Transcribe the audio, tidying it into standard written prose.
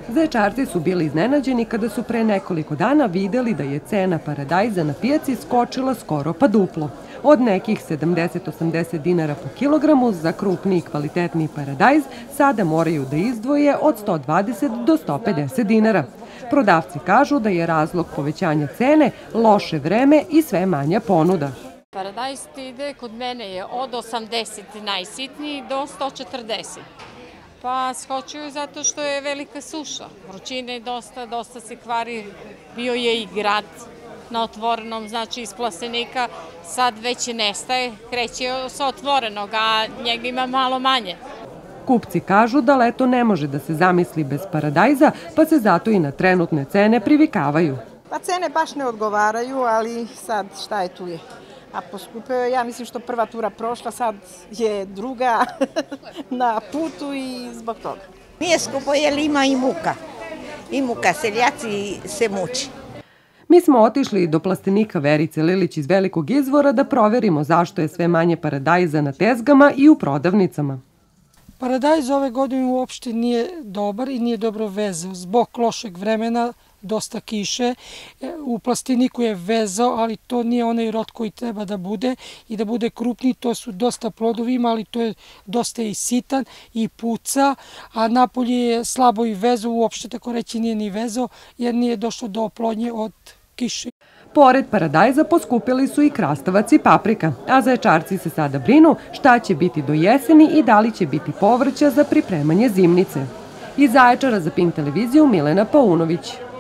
Zaječarci su bili iznenađeni kada su pre nekoliko dana videli da je cena paradajza na pijaci skočila skoro pa duplo. Od nekih 70-80 dinara po kilogramu za krupniji i kvalitetniji paradajz sada moraju da izdvoje od 120 do 150 dinara. Prodavci kažu da je razlog povećanja cene loše vreme i sve manja ponuda. Paradajz ide kod mene je od 80 najsitniji do 140. Pa skočio je zato što je velika suša. Vrućine dosta se kvari. Bio je i grad na otvorenom, znači iz plastenika. Sad već nestaje, kreće sa otvorenog, a njega ima malo manje. Kupci kažu da leto ne može da se zamisli bez paradajza, pa se zato i na trenutne cene privikavaju. Pa cene baš ne odgovaraju, ali sad šta je tu je. A poskupeo je, ja mislim što prva tura prošla, sad je druga na putu i zbog toga. Nije skupo jer ima i muka. I muka, seljaci se muči. Mi smo otišli do plastenika Verice Lilić iz Velikog Izvora da proverimo zašto je sve manje paradajza na tezgama i u prodavnicama. Paradajz ove godine uopšte nije dobar i nije dobro vezao. Zbog lošeg vremena, dosta kiše, u plasteniku je vezao, ali to nije onaj rod koji treba da bude i da bude krupniji. To su dosta plodovi ima, ali to je dosta i sitan i puca, a napolje je slabo i vezao, uopšte tako reći nije ni vezao jer nije došlo do oplodnje od kiše. Pored paradajza poskupili su i krastavac i paprika, a Zaječarci se sada brinu šta će biti do jeseni i da li će biti povrća za pripremanje zimnice. Iz Zaječara za Pink televiziju Milena Paunović.